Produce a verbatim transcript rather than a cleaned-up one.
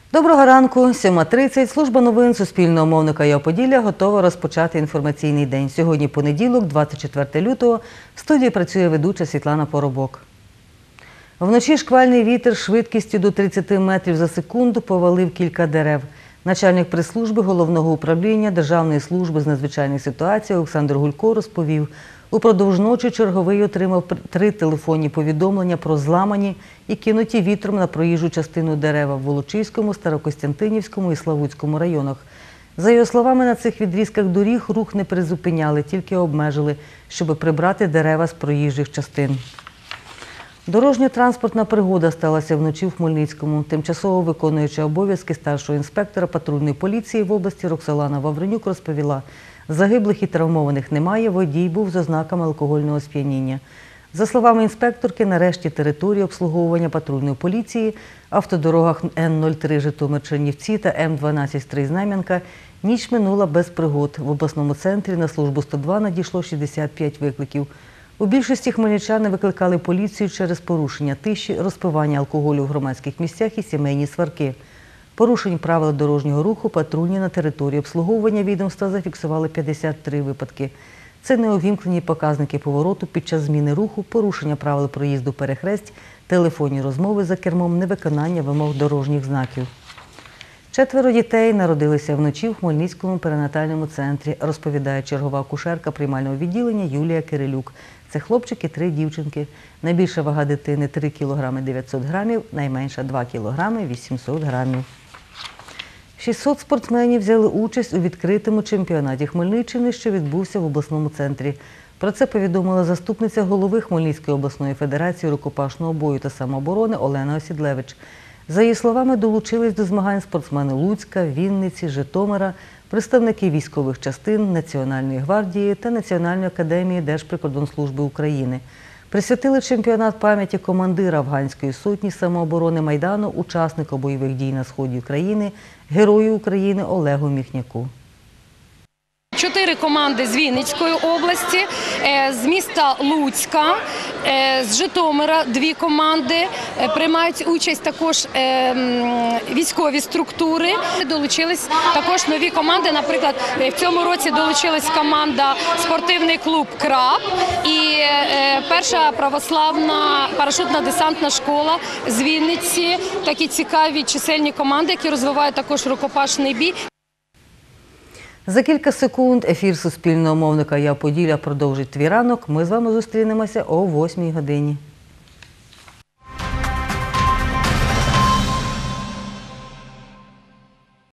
Доброго ранку, сьома тридцять. Служба новин Суспільного мовника «Я Поділля» готова розпочати інформаційний день. Сьогодні понеділок, двадцять четверте лютого, в студії працює ведуча Світлана Поробок. Вночі шквальний вітер швидкістю до тридцяти метрів за секунду повалив кілька дерев. Начальник прес-служби Головного управління Державної служби з надзвичайних ситуацій Олександр Гулько розповів, упродовж ночі черговий отримав три телефонні повідомлення про зламані і кинуті вітром на проїжджу частину дерева в Волочиському, Старокостянтинівському і Славутському районах. За його словами, на цих відрізках доріг рух не призупиняли, тільки обмежили, щоб прибрати дерева з проїжджих частин. Дорожньо-транспортна пригода сталася вночі в Хмельницькому. Тимчасово виконуюча обов'язки старшого інспектора патрульної поліції в області Роксолана Вавренюк розповіла, загиблих і травмованих немає, водій був з ознаками алкогольного сп'яніння. За словами інспекторки, нарешті території обслуговування патрульної поліції, автодорогах Н нуль три Житомир-Чернівці та М дванадцять Стрий-Знам'янка ніч минула без пригод. В обласному центрі на службу сто два надійшло шістдесят п'ять викликів. У більшості хмельничани викликали поліцію через порушення тиші, розпивання алкоголю в громадських місцях і сімейні сварки. Порушень правил дорожнього руху патрульні на території обслуговування відомства зафіксували п'ятдесят три випадки. Це неувімкнені показники повороту під час зміни руху, порушення правил проїзду перехресть, телефонні розмови за кермом, невиконання вимог дорожніх знаків. Четверо дітей народилися вночі в Хмельницькому перинатальному центрі, розповідає чергова акушерка приймального відділення Юлія Кирилюк. Це хлопчик і три дівчинки. Найбільша вага дитини – три кілограми дев'ятсот грамів, найменша – два кілограми вісімсот грамів. шістсот спортсменів взяли участь у відкритому чемпіонаті Хмельниччини, що відбувся в обласному центрі. Про це повідомила заступниця голови Хмельницької обласної федерації рукопашного бою та самооборони Олена Осідлевич. За її словами, долучились до змагань спортсмени Луцька, Вінниці, Житомира, представники військових частин, Національної гвардії та Національної академії Держприкордонслужби України. Присвятили чемпіонат пам'яті командира Афганської сотні самооборони Майдану, учасника бойових дій на сході країни, герою України Олегу Міхняку. Чотири команди з Вінницької області, з міста Луцька, з Житомира дві команди, приймають участь також військові структури. Долучились також нові команди, наприклад, в цьому році долучилась команда спортивний клуб «Краб» і перша православна парашутно-десантна школа з Вінниці. Такі цікаві чисельні команди, які розвивають також рукопашний бій. За кілька секунд ефір Суспільного мовника «Я Поділля» продовжить твій ранок. Ми з вами зустрінемося о восьмій годині.